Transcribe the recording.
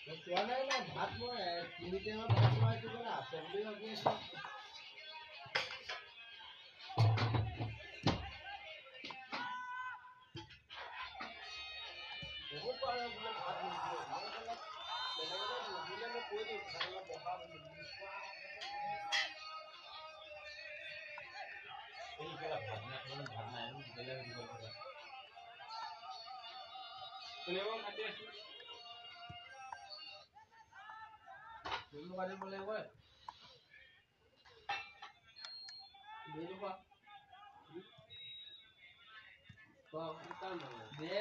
চোৱা নাই ন ভাত মই 3 টাইমত ভাত মই কিবা আছে বুলি ভাবি আছো বহুত পাৰে বোলে ভাত নিদিয়ে মই বোলে বেলেগলৈ নিদিলে মই কৈ দিম খাবলৈ বহা বুলি এই কেলা ভাত নাই বেলেগ দিব লাগে কোনেও কাটি আছে তুমি কাটি বলে কয় দেৰি হোৱা কাম দে